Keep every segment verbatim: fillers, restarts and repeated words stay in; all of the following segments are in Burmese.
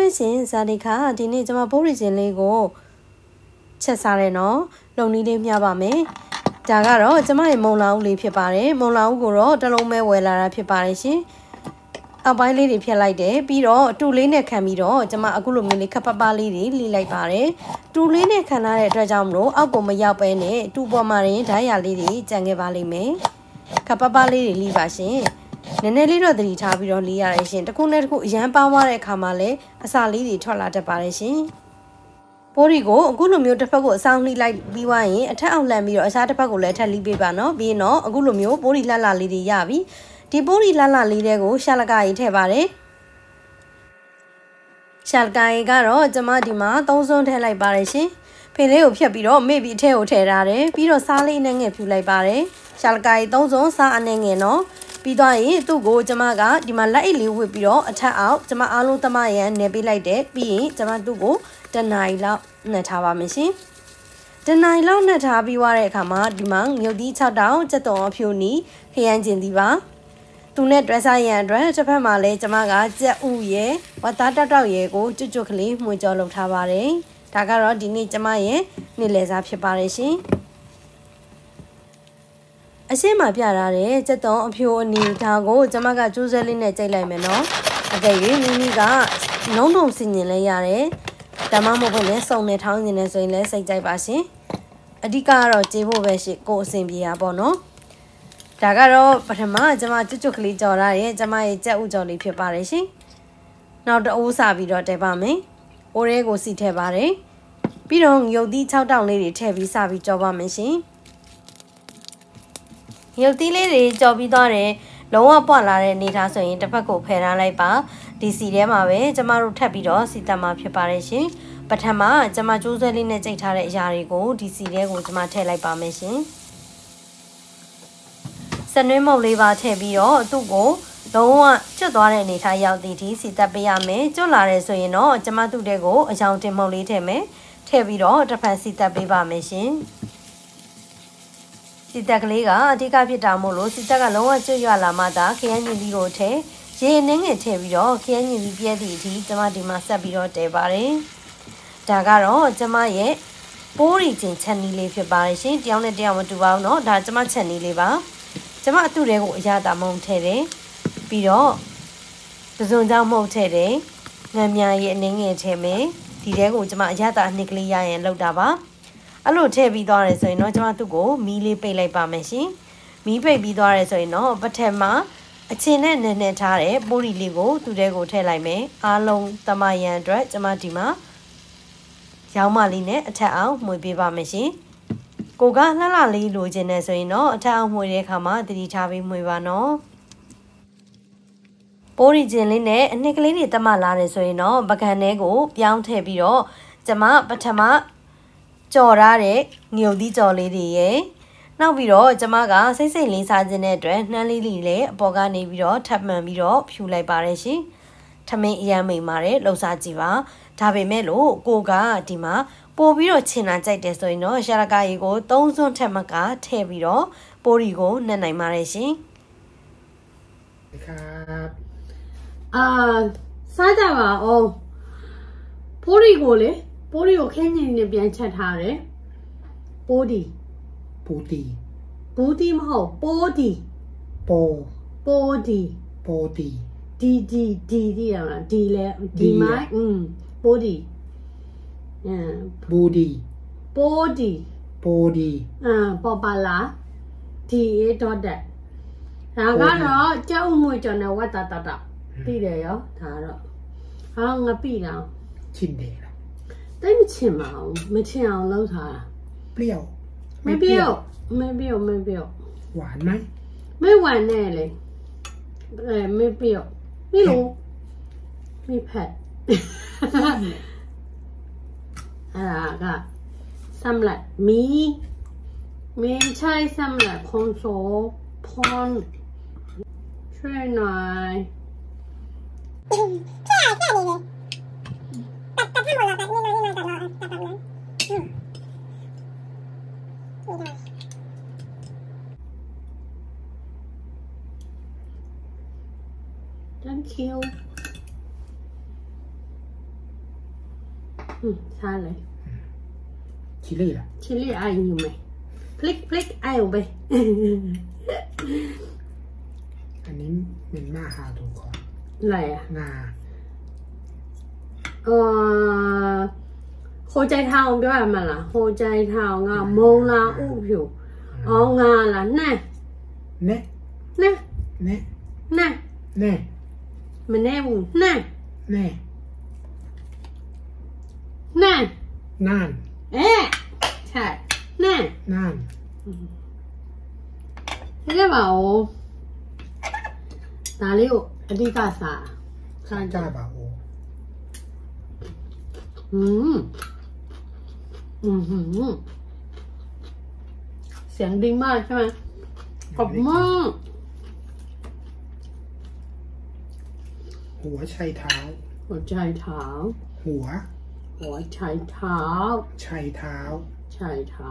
ได้สิซาดิค่ะทีนี้จะมาโปริจินเลยกูเช็ดซาเลยเนาะลงนี้เรียบยาบ้าไหมจากก็รอจะมาเห็นมองลาวเลยพี่ปาร์มองลาวกูรอจะลงแม่เวลาพี่ปาร์สิเอาไปเลยพี่ไล่เด้ปีรอตูเล่เนี่ยแค่มีรอจะมาอากุลมีเลยขับปาลีลีไล่ปาร์ตูเล่เนี่ยขนาดเด็กจำรู้เอากูไม่ยาวไปเนี่ยตูบอมาเรนได้ยาลีดีจังเกบาลีไหมขับปาลีลีบาสิเนเนลีรอดีท้าพี่รอลีอะไรสิแต่คุณเนี่ยกูยันป้าวอะไรขามาเลยอาซาลีดีทอลาจะปาร์สิโปริโกอากุลมีตัวพักกูสาวลีไล่บีวายถ้าเอาแลมีรออาซาตัวพักกูเลยถ้าลีบีบาเนาะบีเนาะอากุลมีโปริลาลาลีดียาบีဒီပိုးရီလာလာလေးတွေကိုရှာလကာကြီးထည့်ပါတယ်ရှာလကာကြီးကတော့ကျမဒီမှာသုံးစွန်းထည့်လိုက်ပါတယ်ရှင်ဖေလေးကိုဖြတ်ပြီးတော့မေ့ပြီးအထည့်ကိုထည့်ထားတယ်ပြီးတော့စားလေးနဲ့ငယ်ဖြူလိုက်ပါတယ်ရှာလကာကြီးသုံးစွန်းစားအနေငယ်နော်ပြီးသွားရင်သူ့ကိုကျမကဒီမှာလက်အိတ်လေးဝစ်ပြီးတော့အထက်အောက်ကျမအားလုံးသမရန်နယ်ပေးလိုက်တယ်ပြီးရင်ကျမသူ့ကိုတနားရီလောက်နှက်ထားပါမယ်ရှင်တနားရီလောက်နှက်ထားပြီးွားတဲ့အခါမှာဒီမှာငုတ်သီး၆တောင်စက်တော်အဖြူနီခရမ်းကျင်သီးပါသူနဲ့တွဲစားရန်အတွက်တစ်ဖက်မှာလည်းကျမကကြက်ဥရဲ့ဝတ်သားတောက်တောက်ရဲ့ကိုကျွတ်ကျွတ်ကလေးမှွေကြော်လုပ်ထားပါတယ်။ဒါကတော့ဒီနေ့ကျမရဲ့နေ့လည်စားဖြစ်ပါတယ်ရှင်။အရှိမပြထားတဲ့ကြက်သွန်အဖြိုအနီဒါကိုကျမကကျိုးစဲလေးနဲ့ကြိတ်လိုက်မယ်နော်။အကယ်၍မိမိကနှုံးထုံစင်ញင်လဲရတယ်။ဒါမှမဟုတ်လည်းစုံနေထောင်းနေနေဆိုရင်လည်းစိတ်ကြိုက်ပါရှင်။အဓိကကတော့ကြေးဖို့ပဲရှိကိုအဆင်ပြေတာပေါ့နော်။ဒါကတော့ပထမကျမကျွတ်ကျွတ်ကလေးကြော်ရရဲ့ကျမရဲ့ကြက်ဥကြော်လေးဖြစ်ပါတယ်ရှင်။နောက်တအိုးစပြီးတော့တဲပါမယ်။အိုးရဲကိုစီထည့်ပါတယ်။ပြီးတော့ရုပ်သီး၆တောင်လေးတွေထည့်ပြီးစပြီးကြော်ပါမယ်ရှင်။ရုပ်သီးလေးတွေကြော်ပြီးသွားတယ်လုံးဝပွားလာတဲ့အနေထားဆိုရင်တစ်ဖက်ကိုဖယ်ထားလိုက်ပါဒီစီထဲမှာပဲကျမတို့ထပ်ပြီးတော့စီတက်မှာဖြစ်ပါတယ်ရှင်။ပထမကျမကျိုးဆွဲလေးနဲ့ကြိတ်ထားတဲ့အရာတွေကိုဒီစီထဲကိုကျမထည့်လိုက်ပါမယ်ရှင်။စနွေးမုတ်လေးပါထည့်ပြီးတော့သူ့ကိုလုံးဝကျွတ်သွားတဲ့အနေထားရောက်သည်ဒီစီတက်ပေးရမယ်ကျွတ်လာတယ်ဆိုရင်တော့ကျမသူ့တဲ့ကိုအယောင်တင်မုတ်လေးထည့်မယ်ထည့်ပြီးတော့တစ်ဖက်စီတက်ပေးပါမယ်ရှင်စီတက်ကလေးကအဓိကဖြစ်တာမို့လို့စီတက်ကလုံးဝကျွတ်ရွလာမှသာခရမ်းညင်သီးကိုထည့်ရေနှင်းငယ်ထည့်ပြီးတော့ခရမ်းညင်သီးပြဲသည့်အထိကျမဒီမှာဆက်ပြီးတော့တည်ပါတယ်ဒါကတော့ကျမရဲ့ပိုးရီချင်းချက်နီးလေးဖြစ်ပါတယ်ရှင်တယောက်နဲ့တယောက်မတူပါဘူးเนาะဒါကျမချက်နီးလေးပါကျမအတူတဲ့ကိုအရသာမုံထည့်တယ်ပြီးတော့ပဇွန်ကြောင့်မုံထည့်တယ်ငံမြရဲ့အနှင်းငယ်ထည့်မယ်ဒီတဲကိုကျမအရသာအနှစ်ကလေးရရင်လောက်တာပါအဲ့လိုထည့်ပြီးသွားတယ်ဆိုရင်တော့ကျမသူ့ကိုမီးလေးပိတ်လိုက်ပါမယ်ရှင်မီးပိတ်ပြီးသွားတယ်ဆိုရင်တော့ပထမအချင်းနဲ့နည်းနည်းထားတဲ့ပိုးရီလေးကိုသူ့တဲကိုထည့်လိုက်မယ်အားလုံးသမယံအတွက်ကျမဒီမှာရောင်းမလေးနဲ့အထက်အောင်မှွေပေးပါမယ်ရှင်ကိုကလှလှလေးလိုချင်နေဆိုရင်တော့အထက်အောင်မှွေတဲ့အခါမှာတတိထားပြီးမှွေပါနော်ပိုးရီကျင်လေးနဲ့အနှစ်ကလေးတွေတက်မှလာတယ်ဆိုရင်တော့ပကံထဲကိုပြောင်းထည့်ပြီးတော့ကျမပထမကြော်ရတဲ့ငြုပ်သီးကြော်လေးတွေရဲ့နောက်ပြီးတော့ကျမကစိတ်စိတ်လေးစားခြင်းတဲ့အတွက်နှမ်းလေးလေးလည်းအပေါ်ကနေပြီးတော့ထပ်မှန်ပြီးတော့ဖြူလိုက်ပါတယ်ရှင်ထမင်းအရမ်းမိန်ပါတယ်လှုပ်ရှားကြည့်ပါဒါပေမဲ့လို့ကိုကဒီမှာပို့ပြီးတော့ချင်လာကြိုက်တယ်ဆိုရင်တော့ရှာလကာရီကိုသုံးစွန်းထက်မကထည့်ပြီးတော့ပိုးရီကိုနှက်နိုင်ပါတယ်ရှင်ครับအာစားကြပါအောင်ပိုးရီကိုလေပိုးရီကိုခင်းငင်နဲ့ပြန်ချက်ထားတယ်ပိုးဒီပိုးဒီပိုးဒီမဟုတ်ပိုးဒီပိုးပိုးဒီပိုးဒီဒီဒီဒီဒီရလားဒီလေဒီမိုင်းอืมပိုးဒီบูดีပိုးဒီပိုးဒီအာပေါ်ပါလာဒီတော့တဲ့ဒါကတော့ကြောက်မွေကျွန်တော်ဝတ်တာတတပြီးတယ်ရောဒါတော့ဟာငါပြီလားချင်းတယ်လားတိတ်မချင်ပါဘူးမချင်အောင်လုပ်ထားတာเปรี้ยวไม่เปรี้ยวไม่เปรี้ยวไม่เปรี้ยวหวานไหมไม่หวานแน่เลยเออไม่เปรี้ยวไม่รู้ไม่เผ็ดอ่าก็สำหรับมีไม่ใช่สำหรับคนโสพรช่วยหน่อยช่วยแค่นี้เลยตัดตัดให้หมดแล้วตัดนี่น้อยนี่น้อยตัดรอตัดแบบนั้นอืมไม่ได้ thank you อืมใช่เลยชิลลี่ล่ะชิลลี่ไออยู่ไหมพลิกพลิกไอออกไปอันนี้เป็นหน้าฮาถูกของอะไรอ่ะงาเออโคใจเทาပြောရမှာလားโคใจเทางาမုံလာဥဖြူအော်ငါလားနဲ့เนะနဲ့เนะနဲ့เน่မနဲ့ဘူးနဲ့เน่နဲ့น่านအဲใช่နဲ့น่านဒီကပါဦးဒါလေးကိုအဓိကစားစားจ้าบาโออืมอืมหืมเสียงดีมากใช่ไหมกรอบมากหัวชัยเท้าหัวใจเท้าหัวหัวใจเท้าชัยเท้าใจเท้า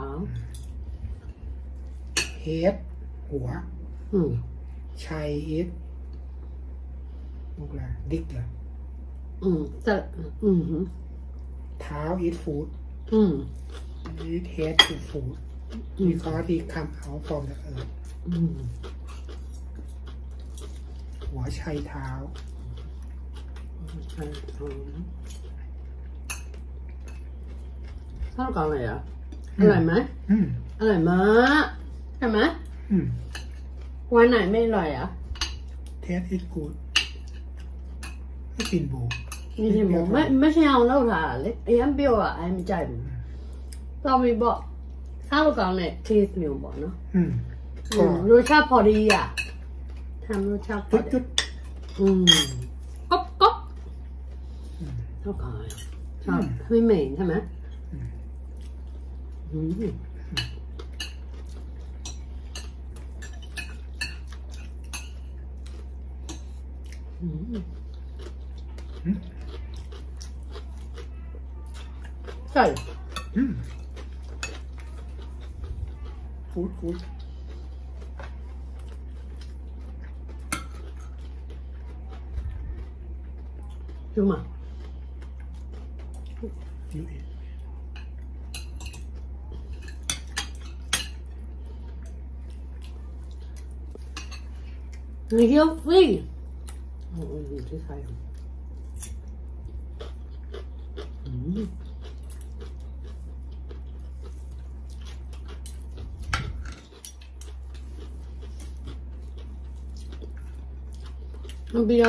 เฮดหัวอืมชัยเฮดลูกละดิกละอืมแต่อืมหืมเท้าอีทฟูดอืมอีทเฮดคือฟูดมีคอที่คำเอาฟอร์มจากเอิร์ธอืมหัวชัยเท้าหัวใจเท้าข้าวกล่องอะไรอ่ะอร่อยไหมอืมอร่อยมากใช่ไหมอืมวันไหนไม่อร่อยอ่ะเทสอีทกูดไม่กินบูนี่ใช่ไหมไม่ไม่ใช่เอาเล่าถ่าเล็กยังเปรี้ยวอ่ะไอ้ไม่ใจဘူးเรามีบอกข้าวกล่องเนี่ยเทสမျိုးပေါ့နော်อืมอืมรสชาติพอดีอ่ะทำรสชาติพอจุดดีจุดอืมก๊อบก๊อบอืมเท่ากันชอบไม่เหม็นใช่ไหมอืมอืมอืมอืมใช่อืมฟูดฟูดดูมาอยู่อีก你要飞，我我你这菜，嗯，那比较。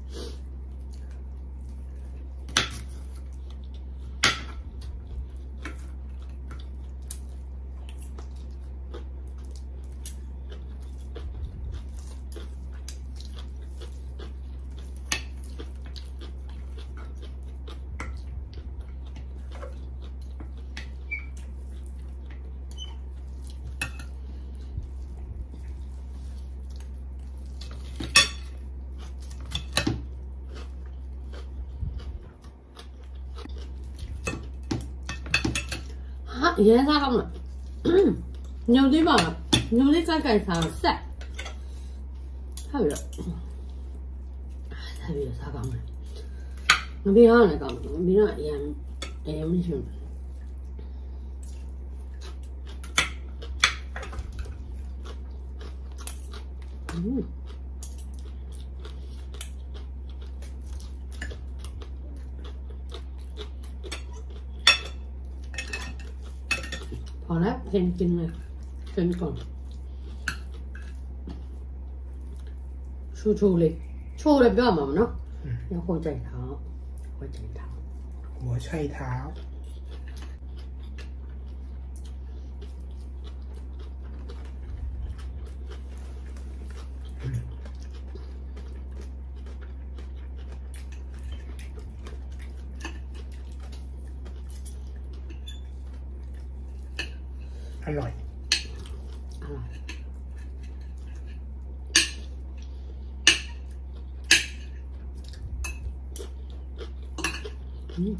ဟာရမ်းစားကောင်းလားညုံသေးပါလားညုံလေးကြိုက်ကြိုက်စားဆက်ဟာပြီးတော့ဟာပြီးတော့စားကောင်းတယ်ငဘေးဟာလည်းကောင်းတယ်ငဘေးကအရင်အရင်မရှိဘူးอืมพอแล้วเพนกินเลยเพนก่อนชูชูเลยชูเลยပြောမှာမနော်ရဟိုကြိုက်တာဟိုကြိုက်တာหัวชัยเท้าอืมอร่อยอร่อยอืม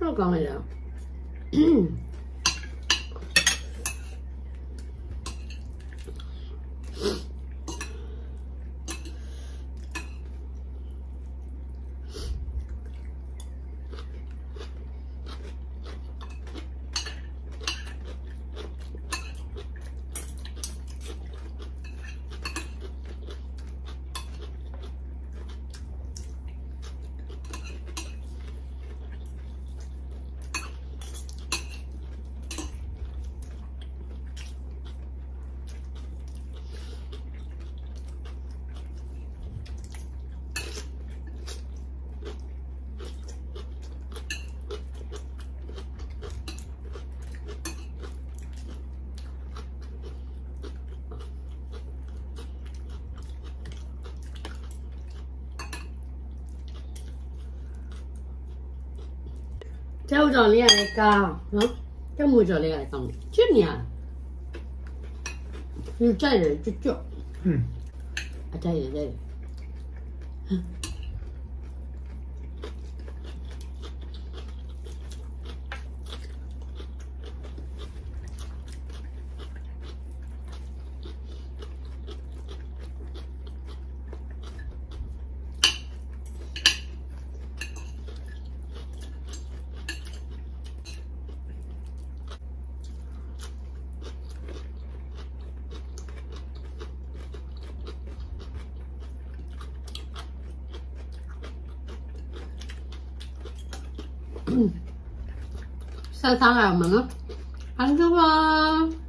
了讲来着。这我找你来讲，啊，这我找你来讲，就你啊，你这人就叫， 嗯， 啊，这人这人，晒伤了吗？很多吧。